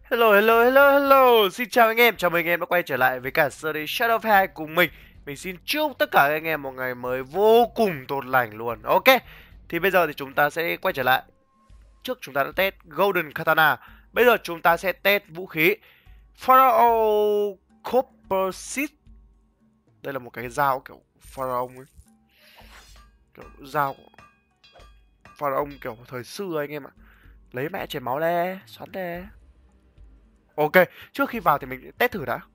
Hello, hello, hello, hello. Xin chào anh em, chào mừng anh em đã quay trở lại với cả series Shadow of 2 cùng mình. Mình xin chúc tất cả anh em một ngày mới vô cùng tốt lành luôn. Ok, thì bây giờ thì chúng ta sẽ quay trở lại. Trước chúng ta đã test Golden Katana. Bây giờ chúng ta sẽ test vũ khí Pharaoh Copper Seed. Đây là một cái dao kiểu Pharaoh ấy. Kiểu dao Pharaoh kiểu thời xưa anh em ạ. Lấy mẹ chảy máu đây, xoắn đây. Ok, trước khi vào thì mình test thử đã.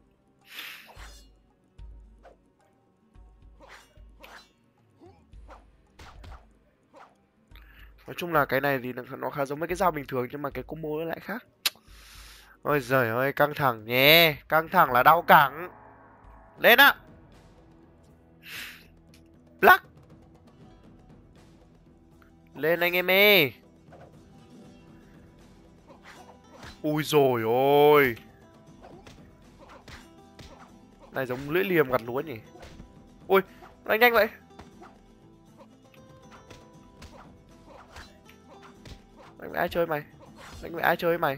Nói chung là cái này thì nó khá giống với cái dao bình thường nhưng mà cái combo nó lại khác. Ôi giời ơi, căng thẳng nhé. Căng thẳng là đau cẳng. Lên ạ. Black. Lên anh em ơi. Ui rồi ôi. Này giống lưỡi liềm gặt lúa nhỉ. Ui, đánh nhanh vậy. Đánh với ai chơi mày? Đánh với ai chơi mày?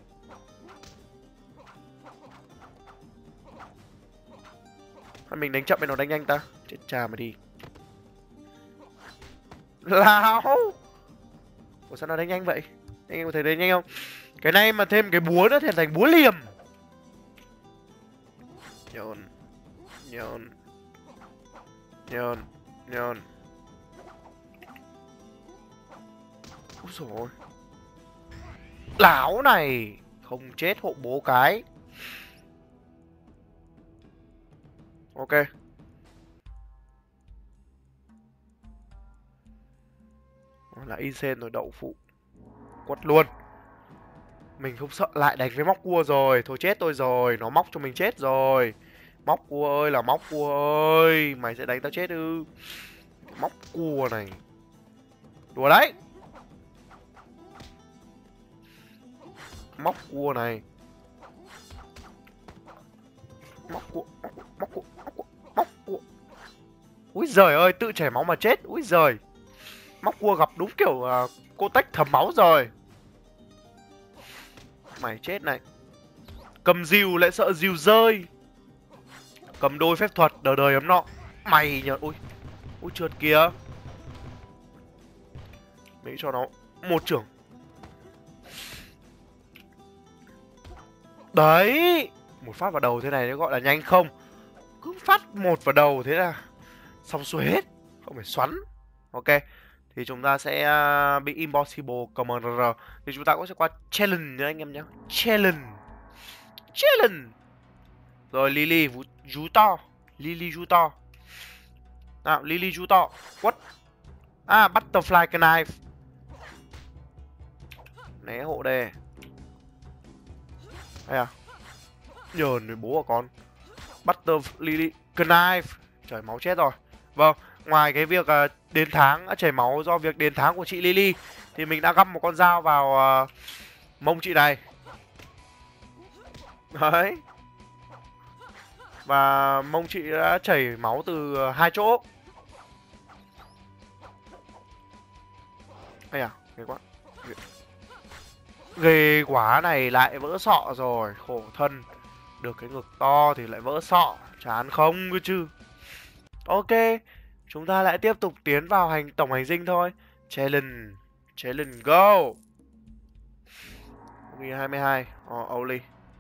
Hay mình đánh chậm hay nó đánh nhanh ta? Chết cha mà đi. Láo. Ủa sao nó đánh nhanh vậy? Anh em có thấy đánh nhanh không? Cái này mà thêm cái búa nữa thì thành búa liềm. Nhồn. Nhồn. Nhồn. Nhồn. Úi dồi ôi. Láo này. Không chết hộ bố cái. Ok. Là Insen rồi đậu phụ. Quất luôn. Mình không sợ lại đánh với móc cua rồi. Thôi chết tôi rồi. Nó móc cho mình chết rồi. Móc cua ơi là móc cua ơi. Mày sẽ đánh tao chết ư? Móc cua này. Đùa đấy. Móc cua này. Móc cua. Móc cua. Móc cua. Móc cua. Úi giời ơi, tự chảy máu mà chết. Úi giời. Móc cua gặp đúng kiểu cô tách thấm máu rồi. Mày chết này. Cầm rìu lại sợ rìu rơi. Cầm đôi phép thuật đời đời ấm nọ. Mày nhờ. Ui. Ui trượt kìa. Mỹ cho nó một trưởng. Đấy. Một phát vào đầu thế này nó gọi là nhanh không? Cứ phát một vào đầu thế là xong xuôi hết. Không phải xoắn. Ok. Thì chúng ta sẽ bị Impossible Commander. Thì chúng ta cũng sẽ qua Challenge nha anh em nhé. Challenge. Challenge. Rồi Lily vú to. Lily vú to. Nào Lily vú to. What? À Butterfly Knife. Né hộ đây. Đây à. Nhờn với bố của con. Butterfly Knife. Trời máu chết rồi. Vâng. Ngoài cái việc đền tháng chảy máu do việc đền tháng của chị Lily thì mình đã găm một con dao vào mông chị này. Đấy. Và mông chị đã chảy máu từ hai chỗ. Ây à, ghê quá. Ghê quá này, lại vỡ sọ rồi, khổ thân. Được cái ngực to thì lại vỡ sọ, chán không cơ chứ. Ok, chúng ta lại tiếp tục tiến vào tổng hành dinh thôi. Challenge, challenge go. 22, Oli.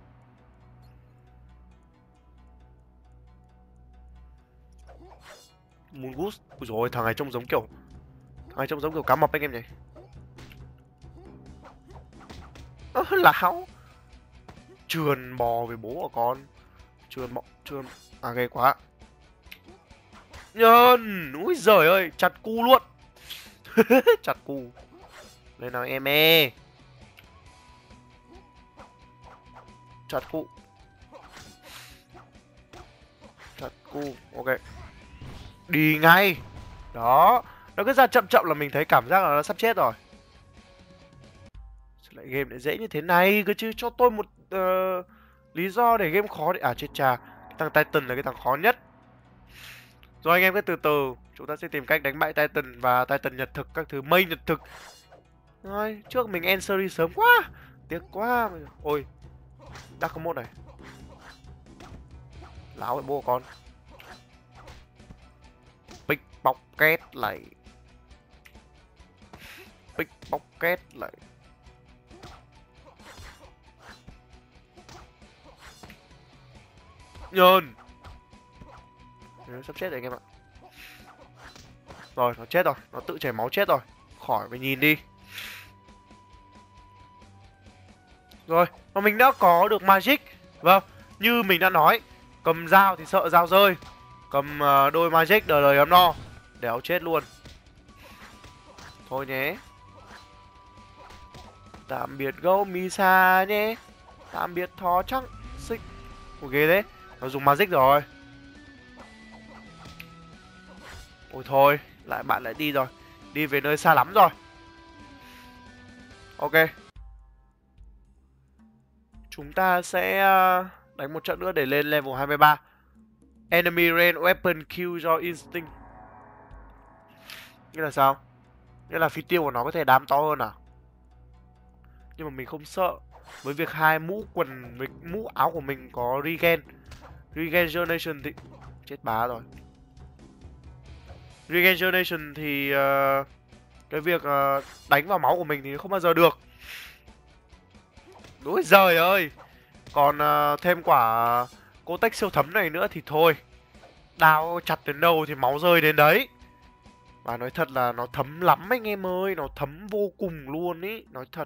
Moongoose, ui dồi ôi, thằng này trông giống kiểu cá mập anh em nhỉ. Láo. Trườn bò với bố của con. Trườn. À ghê quá. Nhân. Úi giời ơi. Chặt cu luôn. Chặt cu. Lên nào em ê. Chặt cu. Chặt cu. Ok. Đi ngay. Đó. Nó cứ ra chậm chậm là mình thấy cảm giác là nó sắp chết rồi. Sao lại game lại dễ như thế này cơ chứ. Cho tôi một lý do để game khó. À chết cha. Cái thằng Titan là cái thằng khó nhất. Rồi anh em cứ từ từ. Chúng ta sẽ tìm cách đánh bại Titan và Titan nhật thực. Các thứ main nhật thực. Rồi trước mình end series sớm quá. Tiếc quá. Ôi. Dark mode này. Láo vậy bố con. Pickpocket lại. Pickpocket lại. Nhơn. Sắp chết rồi anh em ạ. Rồi, nó chết rồi. Nó tự chảy máu chết rồi. Khỏi phải nhìn đi. Rồi, và mình đã có được Magic. Vâng, như mình đã nói, cầm dao thì sợ dao rơi. Cầm đôi Magic đời đời ấm no. Đéo chết luôn. Thôi nhé. Tạm biệt gấu Misa nhé. Tạm biệt thỏ trắng xích. Ok đấy. Nó dùng Magic rồi. Ôi thôi, bạn lại đi rồi. Đi về nơi xa lắm rồi. Ok. Chúng ta sẽ đánh một trận nữa để lên level 23. Enemy range weapon kill your instinct. Nghĩa là sao? Nghĩa là phi tiêu của nó có thể đam to hơn à? Nhưng mà mình không sợ. Với việc hai mũ quần với mũ áo của mình có regen. Regeneration thì... Chết bá rồi. Regeneration thì cái việc đánh vào máu của mình thì không bao giờ được. Úi giời ơi. Còn thêm quả cô tách siêu thấm này nữa thì thôi. Đao chặt đến đâu thì máu rơi đến đấy. Và nói thật là nó thấm lắm anh em ơi. Nó thấm vô cùng luôn ý. Nói thật.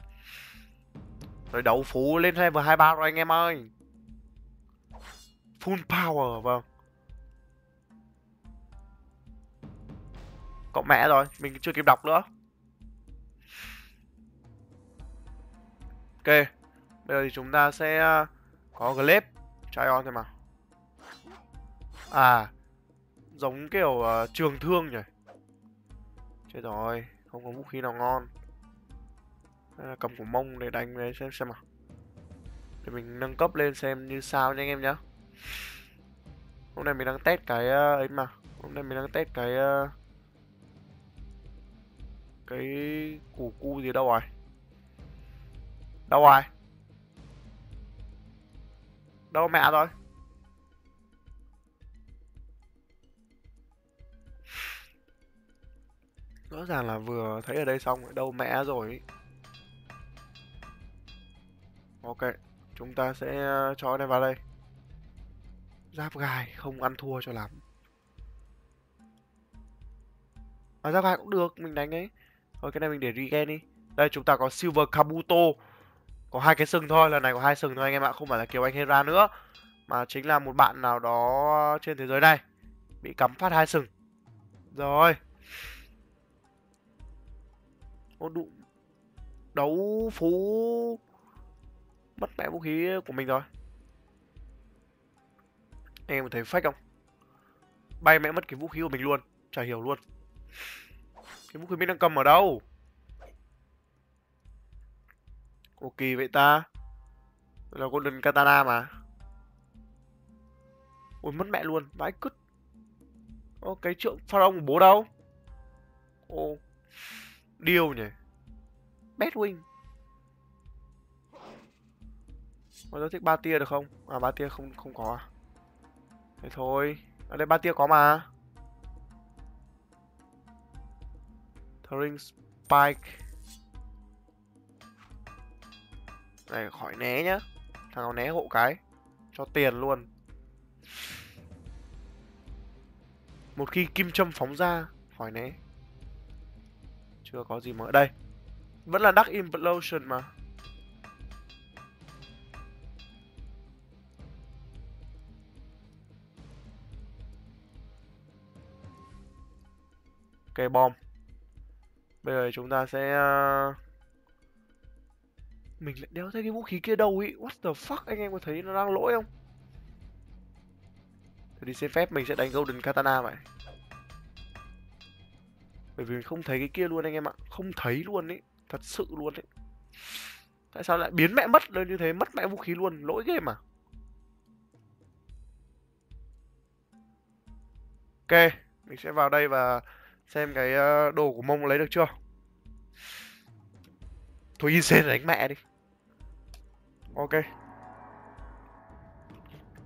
Rồi đấu phú lên level 23 rồi anh em ơi. Full power, vâng. Cậu mẹ rồi, mình chưa kịp đọc nữa. Ok. Bây giờ thì chúng ta sẽ có Glaive. Try on thôi mà. À, giống kiểu trường thương nhỉ. Chết rồi, không có vũ khí nào ngon. Cầm của mông để đánh đấy xem nào. Để mình nâng cấp lên xem như sao nha anh em nhá. Hôm nay mình đang test cái ấy mà. Hôm nay mình đang test cái củ cu gì đâu rồi. Đâu rồi? Đâu mẹ rồi? Rõ ràng là vừa thấy ở đây xong, đâu mẹ rồi. Ok, chúng ta sẽ cho cái này vào đây. Giáp gai không ăn thua cho lắm. À, giáp gai cũng được, mình đánh ấy. Thôi cái này mình để regen đi. Đây chúng ta có Silver Kabuto. Có 2 cái sừng thôi, lần này có 2 sừng thôi anh em ạ. Không phải là Kiều Anh Hera nữa, mà chính là một bạn nào đó trên thế giới này bị cắm phát 2 sừng. Rồi. Ô đụ. Đấu phú. Mất mẹ vũ khí của mình rồi. Anh em thấy fake không? Bay mẹ mất cái vũ khí của mình luôn. Chả hiểu luôn. Cái vũ khí mình đang cầm ở đâu? Ồ kỳ vậy ta. Là Golden Katana mà. Ôi mất mẹ luôn. Vãi cứt. Ô cái trượng Pharaoh của bố đâu? Ô. Điêu nhỉ. Batwing. Có giới thích ba tia được không? À ba tia không có à? Thế thôi. Ở đây ba tia có mà. Throwing Spike. Này khỏi né nhá. Thằng nào né hộ cái. Cho tiền luôn. Một khi kim châm phóng ra, khỏi né. Chưa có gì mới. Đây. Vẫn là Dark Implosion mà. Ok bom. Bây giờ chúng ta sẽ mình lại đéo thấy cái vũ khí kia đâu ý. What the fuck, anh em có thấy nó đang lỗi không? Thì đi xin phép mình sẽ đánh Golden Katana vậy. Bởi vì mình không thấy cái kia luôn anh em ạ. Không thấy luôn ý. Thật sự luôn ý. Tại sao lại biến mẹ mất lên như thế? Mất mẹ vũ khí luôn. Lỗi game à? Ok. Mình sẽ vào đây và xem cái đồ của mông lấy được chưa. Thôi Insane đánh mẹ đi. Ok.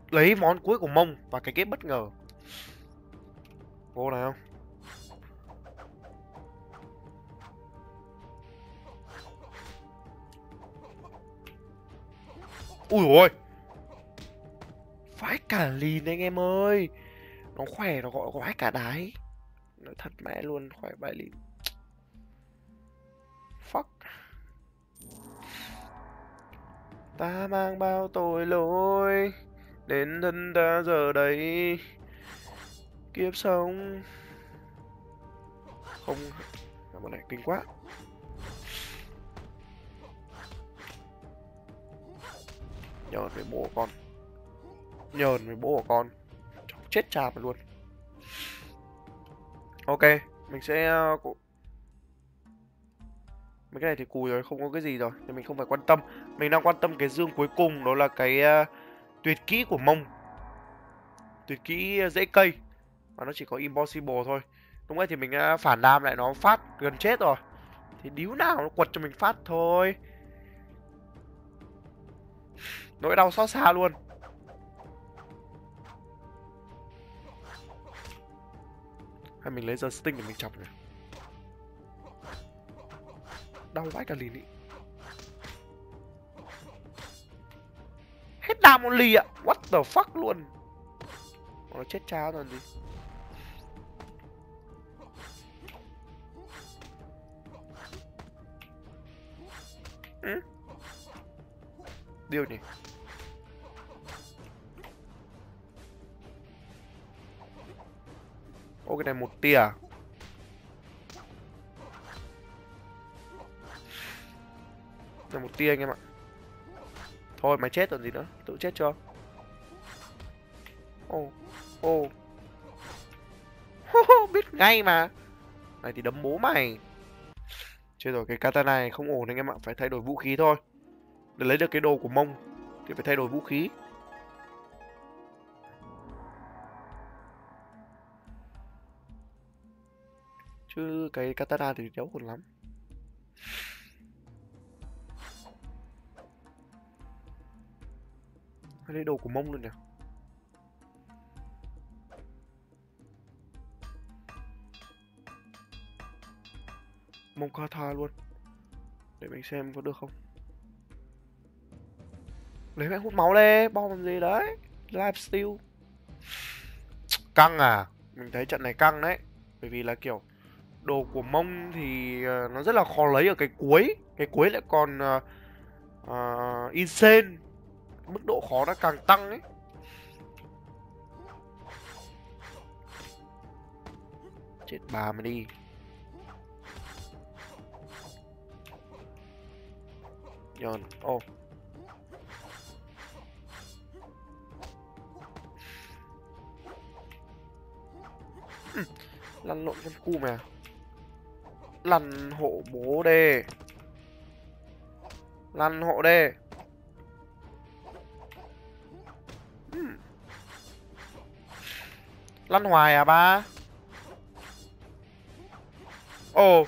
lấy món cuối của Mông và cái kết bất ngờ. Vô nào. Ui ôi, vãi cả lìn anh em ơi. Nó khỏe, nó gọi vãi cả đái. Nói thật mẹ luôn, khỏe vãi lìn. Fuck. Ta mang bao tội lỗi đến thân ta giờ đây. Kiếp sống không. Bọn này kinh quá. Nhờn với bố của con. Nhờn với bố của con. Chết cha mà luôn. Ok, mình sẽ mấy cái này thì cùi rồi, không có cái gì rồi thì mình không phải quan tâm. Mình đang quan tâm cái dương cuối cùng, đó là cái tuyệt kỹ của Mông. Tuyệt kỹ dễ cây và nó chỉ có impossible thôi. Đúng rồi, thì mình phản đam lại nó phát gần chết rồi, thì điếu nào nó quật cho mình phát thôi. Nỗi đau xót xa luôn. Hay mình lấy giờ sting để mình chọc này. Đau vãi cả lìn ý. Hết đam một ly ạ. What the fuck luôn. Nó chết cha rồi gì. Ừ? Điều nhỉ. Ô, cái này một tia à? Này một tia anh em ạ. Thôi mày chết rồi gì nữa. Tự chết chưa. Ô. Ô. Biết ngay mà. Này thì đấm bố mày. Chết rồi, cái katana này không ổn anh em ạ. Phải thay đổi vũ khí thôi. Để lấy được cái đồ của Mông thì phải thay đổi vũ khí. Chứ cái katana thì đéo còn lắm. Lấy đồ của Mông luôn nhỉ. Mông kata luôn. Để mình xem có được không. Lấy mẹ hút máu lên. Bom làm gì đấy. Lifesteal. Căng à. Mình thấy trận này căng đấy. Bởi vì là kiểu đồ của Mông thì nó rất là khó lấy ở cái cuối. Cái cuối lại còn insane. Mức độ khó nó càng tăng ấy. Chết bà mà đi. Nhờn. Ô. Lăn lộn con cu mày à. Lăn hộ bố đê. Lăn hộ đê. Lăn hoài à ba. Ồ.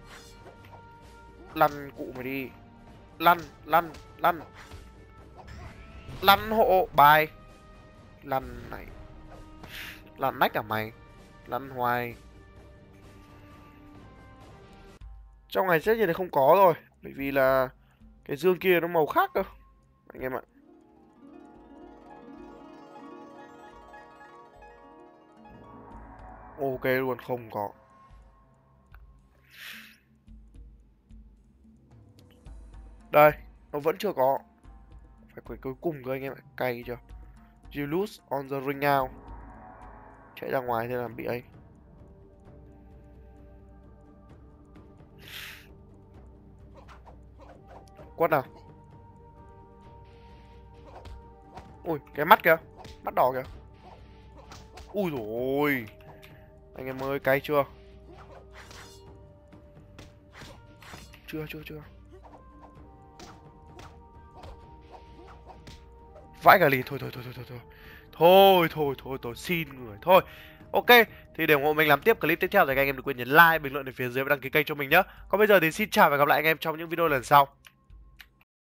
Lăn cụ mày đi. Lăn, lăn, lăn. Lăn hộ bài. Lăn này. Lăn nách à mày. Lăn hoài. Trong ngày chết như này không có rồi. Bởi vì là cái dương kia nó màu khác cơ anh em ạ. Ok luôn, không có. Đây, nó vẫn chưa có. Phải quay cuối cùng cơ anh em ạ. Cay chưa. You lose on the ring out. Chạy ra ngoài thế làm bị ấy. Quất nào. Ui, cái mắt kìa. Mắt đỏ kìa. Ui dồi ôi. Anh em ơi, cay chưa. Chưa. Vãi cả lì. Thôi, xin người. Thôi. Ok, thì để ủng hộ mình làm tiếp clip tiếp theo thì các anh em đừng quên nhấn like, bình luận ở phía dưới và đăng ký kênh cho mình nhé. Còn bây giờ thì xin chào và gặp lại anh em trong những video lần sau.